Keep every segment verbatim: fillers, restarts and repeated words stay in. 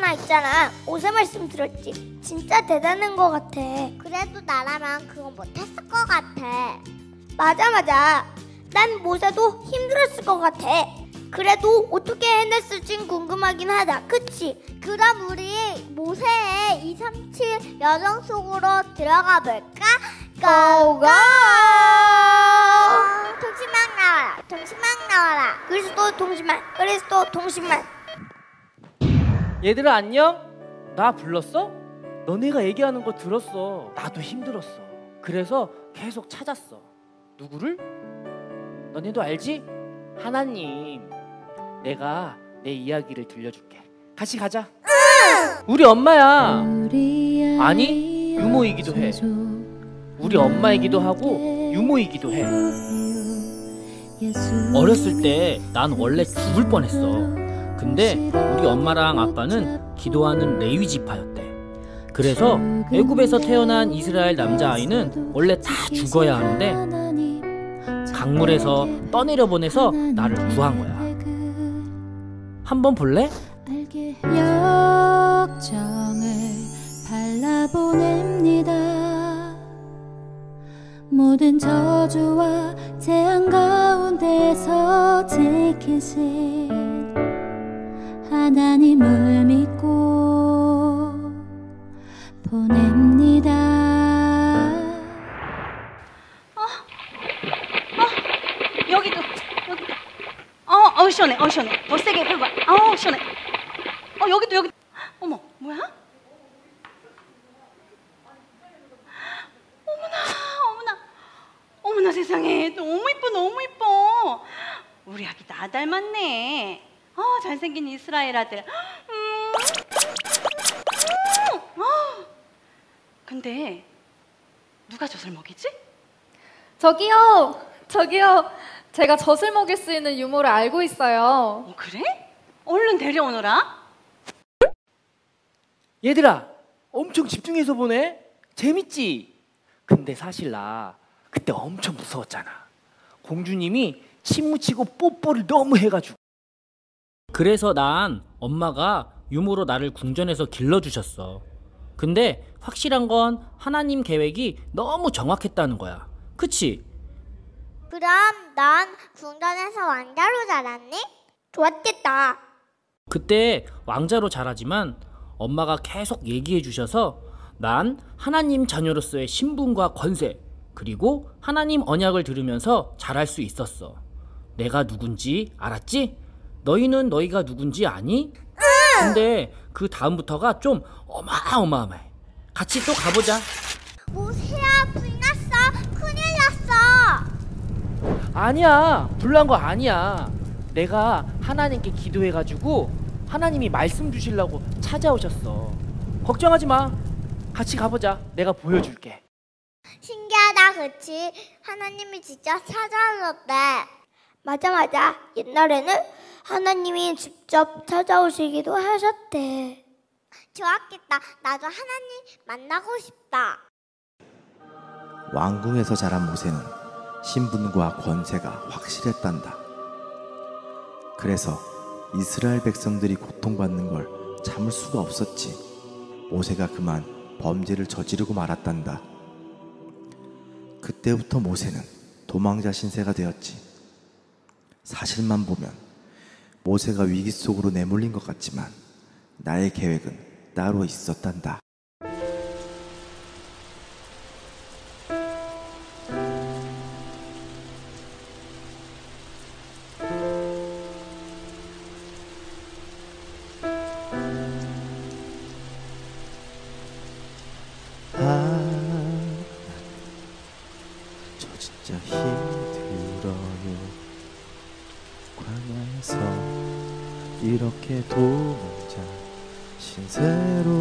엄마 있잖아, 모세 말씀 들었지? 진짜 대단한 것 같아. 그래도 나라면 그건 못했을 것 같아. 맞아 맞아. 난 모세도 힘들었을 것 같아. 그래도 어떻게 해냈을진 궁금하긴 하다. 그치? 그럼 우리 모세의 이삼칠 여정 속으로 들어가 볼까? 고고! 통신망 나와라, 통신망 나와라. 그리스도 통신만, 그리스도 통신만. 얘들아 안녕? 나 불렀어? 너네가 얘기하는 거 들었어. 나도 힘들었어. 그래서 계속 찾았어. 누구를? 너네도 알지? 하나님. 내가 내 이야기를 들려줄게. 같이 가자. 응! 우리 엄마야. 아니 유모이기도 해. 우리 엄마이기도 하고 유모이기도 해. 어렸을 때 난 원래 죽을 뻔했어. 근데 우리 엄마랑 아빠는 기도하는 레위 지파였대. 그래서 애굽에서 태어난 이스라엘 남자아이는 원래 다 죽어야 하는데 강물에서 떠내려 보내서 나를 구한 거야. 한번 볼래? 역정을 발라보냅니다. 모든 저주와 재앙 가운데서 지키신 하나님을 믿고 보냅니다. 어, 어, 여기도 여기. 어, 어 시원해, 어 시원해. 더 세게 긁어. 어 시원해. 어 여기도 여기. 어머, 뭐야? 어머나, 어머나, 어머나 세상에, 너무 이뻐, 너무 이뻐. 우리 아기 나 닮았네. 어, 잘생긴 이스라엘 아들. 음, 음, 어. 근데 누가 젖을 먹이지? 저기요, 저기요. 제가 젖을 먹일 수 있는 유모를 알고 있어요. 어, 그래? 얼른 데려오너라. 얘들아 엄청 집중해서 보네. 재밌지? 근데 사실 나 그때 엄청 무서웠잖아. 공주님이 침 묻히고 뽀뽀를 너무 해가지고. 그래서 난 엄마가 유모로 나를 궁전에서 길러주셨어. 근데 확실한 건 하나님 계획이 너무 정확했다는 거야. 그치? 그럼 넌 궁전에서 왕자로 자랐니? 좋았겠다. 그때 왕자로 자라지만 엄마가 계속 얘기해 주셔서 난 하나님 자녀로서의 신분과 권세, 그리고 하나님 언약을 들으면서 자랄 수 있었어. 내가 누군지 알았지? 너희는 너희가 누군지 아니? 응! 근데 그 다음부터가 좀 어마어마해. 같이 또 가보자. 모세야, 불났어. 큰일 났어. 아니야, 불난 거 아니야. 내가 하나님께 기도해가지고 하나님이 말씀 주시려고 찾아오셨어. 걱정하지 마. 같이 가보자. 내가 보여줄게. 신기하다, 그치? 하나님이 직접 찾아오셨대. 맞아 맞아. 옛날에는 하나님이 직접 찾아오시기도 하셨대. 좋았겠다. 나도 하나님 만나고 싶다. 왕궁에서 자란 모세는 신분과 권세가 확실했단다. 그래서 이스라엘 백성들이 고통받는 걸 참을 수가 없었지. 모세가 그만 범죄를 저지르고 말았단다. 그때부터 모세는 도망자 신세가 되었지. 사실만 보면 모세가 위기 속으로 내몰린 것 같지만 나의 계획은 따로 있었단다. 진짜 힘들어요. 광야에서 이렇게 도망자 신세로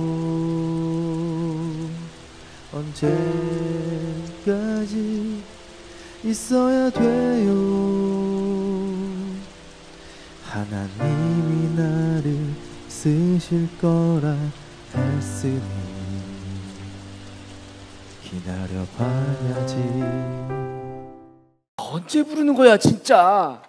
언제까지 있어야 돼요. 하나님이 나를 쓰실 거라 했으니 기다려봐야지. 언제 부르는 거야 진짜.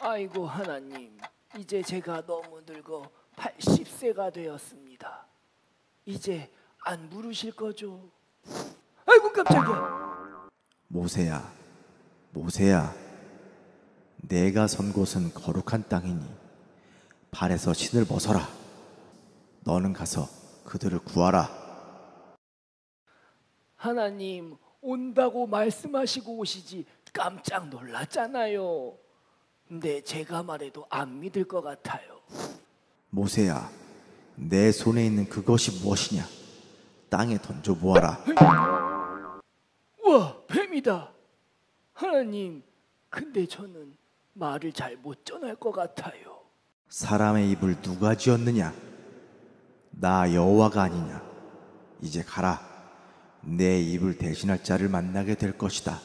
아이고 하나님, 이제 제가 너무 늙어 팔십 세가 되었습니다. 이제 안 부르실 거죠? 아이고 깜짝이야. 모세야, 모세야, 내가 선 곳은 거룩한 땅이니 발에서 신을 벗어라. 너는 가서 그들을 구하라. 하나님, 온다고 말씀하시고 오시지 깜짝 놀랐잖아요. 근데 제가 말해도 안 믿을 것 같아요. 모세야, 내 손에 있는 그것이 무엇이냐? 땅에 던져 보아라. 우와, 뱀이다. 하나님, 근데 저는 말을 잘 못 전할 것 같아요. 사람의 입을 누가 지었느냐? 나 여호와가 아니냐? 이제 가라. 내 입을 대신할 자를 만나게 될 것이다.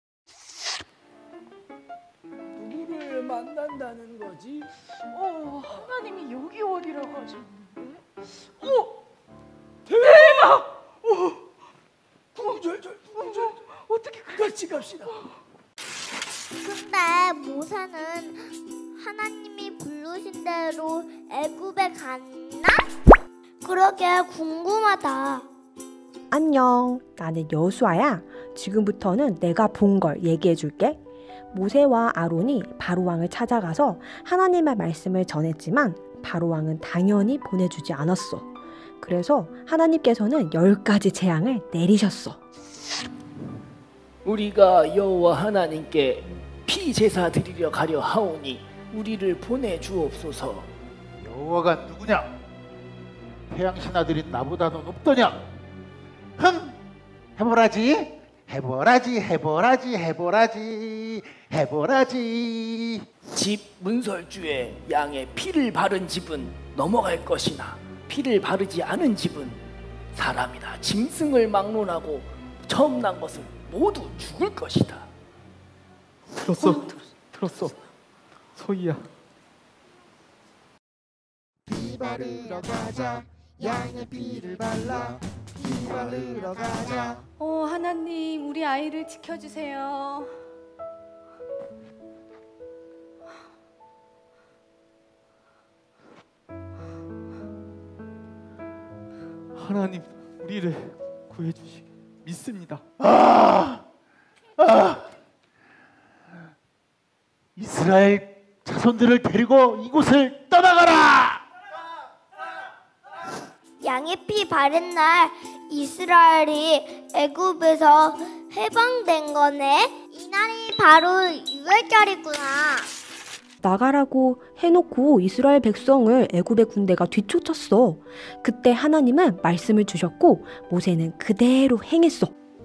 누구를 만난다는 거지? 어, 하나님이 여기 어디라고 하셨는데? 어, 대박! 오, 구멍절절, 구멍절절. 어떻게 같이 갑시다. 근데 모세는 하나님이 부르신 대로 애굽에 갔나? 그러게 궁금하다. 안녕, 나는 여수아야. 지금부터는 내가 본 걸 얘기해 줄게. 모세와 아론이 바로왕을 찾아가서 하나님의 말씀을 전했지만 바로왕은 당연히 보내주지 않았어. 그래서 하나님께서는 열 가지 재앙을 내리셨어. 우리가 여호와 하나님께 피제사 드리려 가려 하오니 우리를 보내주옵소서. 여호와가 누구냐? 태양 신하들이 나보다도 높더냐? 흠, 해보라지, 해보라지, 해보라지, 해보라지, 해보라지. 집 문설주에 양의 피를 바른 집은 넘어갈 것이나 피를 바르지 않은 집은 사람이나 짐승을 막론하고 처음 난 것을 모두 죽을 것이다. 들었어, 어, 들었어. 소희야. 피 바르러 가자. 양의 피를 발라 피 바르러 가자. 어, 하나님, 우리 아이를 지켜주세요. 하나님, 우리를 구해주시기 믿습니다. 아, 아, 이스라엘 자손들을 데리고 이곳을 떠나가라. 양의 피 바른 날 이스라엘이 애굽에서 해방된 거네. 이날이 바로 유월절이구나. 나가라고 해놓고 이스라엘 백성을 애굽의 군대가 뒤쫓았어. 그때 하나님은 말씀을 주셨고 모세는 그대로 행했어.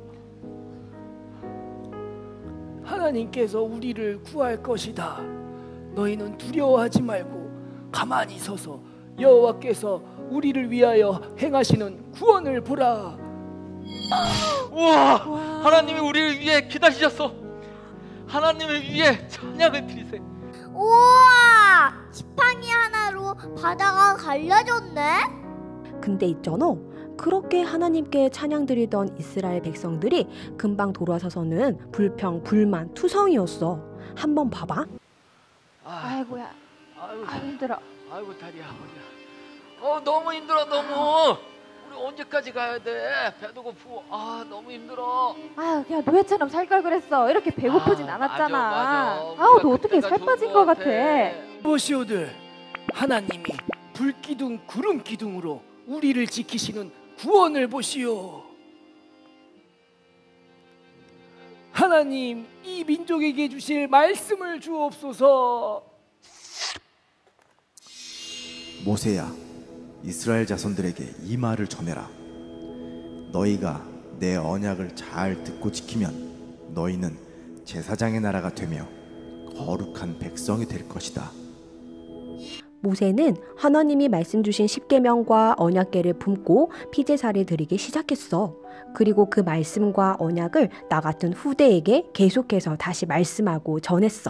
하나님께서 우리를 구할 것이다. 너희는 두려워하지 말고 가만히 서서 여호와께서 우리를 위하여 행하시는 구원을 보라. 우와, 하나님이 우리를 위해 기다리셨어. 하나님을 위해 찬양을 드리세. 우와! 지팡이 하나로 바다가 갈라졌네? 근데 있잖아, 그렇게 하나님께 찬양드리던 이스라엘 백성들이 금방 돌아서서는 불평, 불만, 투성이었어. 한번 봐봐. 아이고야. 아이고, 아, 힘들어. 아이고 다리야, 허리야. 어, 너무 힘들어, 너무. 우리 언제까지 가야 돼? 배도 고프고. 아, 너무 힘들어. 아유, 그냥 노예처럼 살 걸 그랬어. 이렇게 배고프진 아, 않았잖아. 맞아, 맞아. 아우, 너 우리가 어떻게 그때가 살 좋은 빠진 것 것 같아. 보시오들, 하나님이 불기둥 구름기둥으로 우리를 지키시는 구원을 보시오. 하나님, 이 민족에게 주실 말씀을 주옵소서. 모세야, 이스라엘 자손들에게 이 말을 전해라. 너희가 내 언약을 잘 듣고 지키면 너희는 제사장의 나라가 되며 거룩한 백성이 될 것이다. 모세는 하나님이 말씀 주신 십계명과 언약궤를 품고 피제사를 드리기 시작했어. 그리고 그 말씀과 언약을 나 같은 후대에게 계속해서 다시 말씀하고 전했어.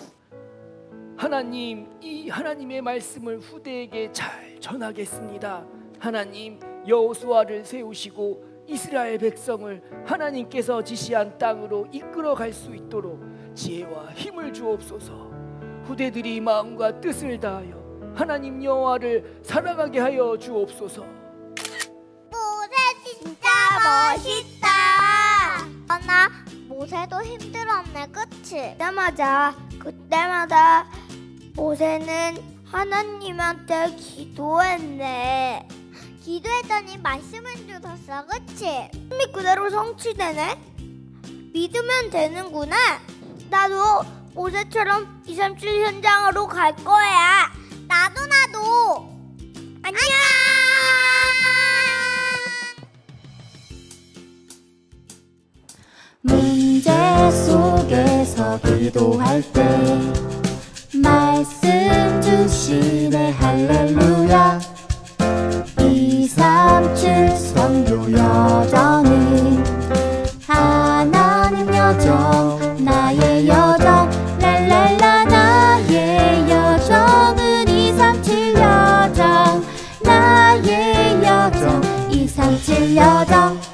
하나님, 이 하나님의 말씀을 후대에게 잘 전하겠습니다. 하나님, 여호수아를 세우시고 이스라엘 백성을 하나님께서 지시한 땅으로 이끌어 갈 수 있도록 지혜와 힘을 주옵소서. 후대들이 마음과 뜻을 다하여 하나님 여호와를 사랑하게 하여 주옵소서. 모세 진짜 멋있다. 하나 모세도 힘들었네, 그치? 네, 맞아. 그때마다 모세는 하나님한테 기도했네. 기도했더니 말씀을 주셨어, 그치? 믿음이 그대로 성취되네. 믿으면 되는구나. 나도 모세처럼 이삼칠 현장으로 갈 거야. 나도 나도. 안녕. 문제 속에서 기도할 때 말씀 주시네 할렐루야. 이삼칠 선교 여정은 하나님 여정 나의 여정 랄랄라. 나의 여정은 이삼칠 여정 나의 여정 이삼칠 여정.